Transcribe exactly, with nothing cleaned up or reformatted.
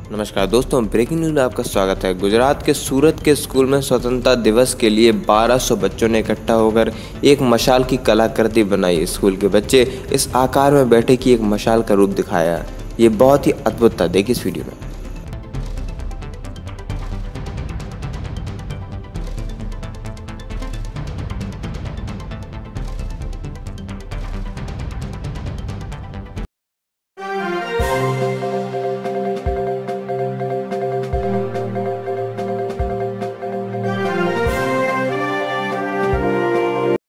नमस्कार दोस्तों, breaking news में आपका स्वागत है। गुजरात के सूरत के स्कूल में स्वतंत्रता दिवस के लिए बारह सौ बच्चों ने इकट्ठा होकर एक मशाल की कलाकृति बनाई। स्कूल के बच्चे इस आकार में बैठे की एक मशाल का रूप दिखाया। ये बहुत ही अद्भुत था। देखिए इस वीडियो में।